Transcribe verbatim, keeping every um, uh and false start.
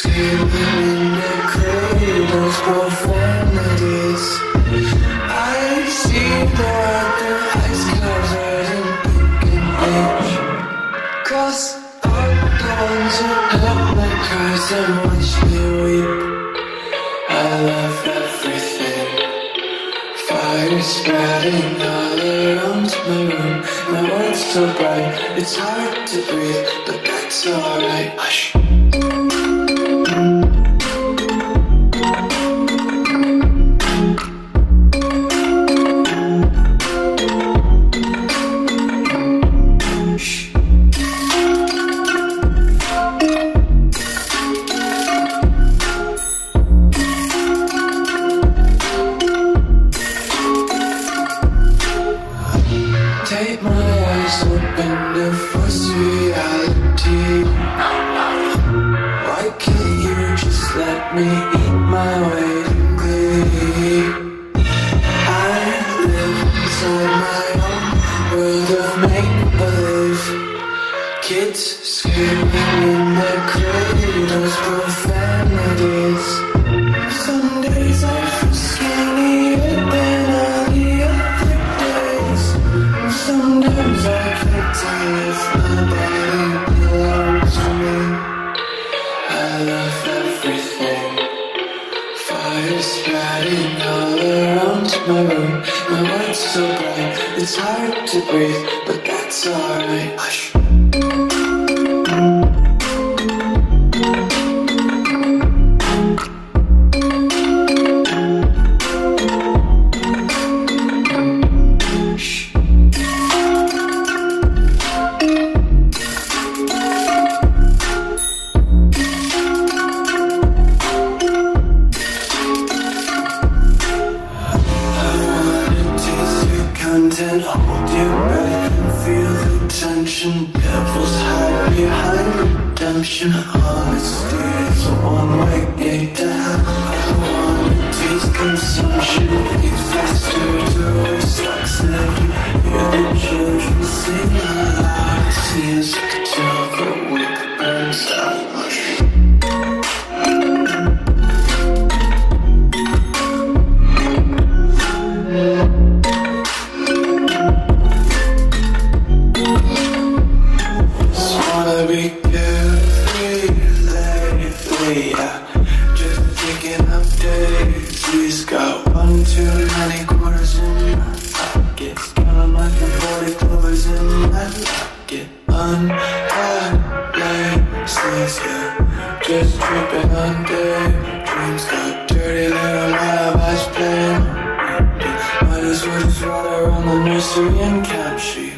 screaming in the cradles, profanities. I see the world through ice covered in pink and age. Cross out the ones who heard my cries and watch me weep. I love everything. Fire spreading all around my room. My world's so bright, it's hard to breathe, but that's alright. Hush. Take my eyes open to force reality. Why can't you just let me eat my weight in glee? I live inside my own world of make-believe. Kids screaming in their cradles, profanities. Some days I feel skinnier than all the other days. Sometimes I can't tell if my body belongs to me. I love everything. Fire spreading all around my room. My world's so bright, it's hard to breathe, but that's alright. Hush. And hold your breath and feel the tension. Devils hide behind redemption. Honesty is a one-way gate to hell. I wanna taste consumption. Eat faster to waste stocks. Never hear the children sing aloud. See us till the wick burns out. Be carefree lately, yeah. Just thinking of daisies. Got one too many quarters in my pocket. Counting like the forty clovers in my pocket. Untied laces, yeah. Just tripping on daydreams. Got dirty little lullabies playing. Might as well just ride around the nursery and count sheep.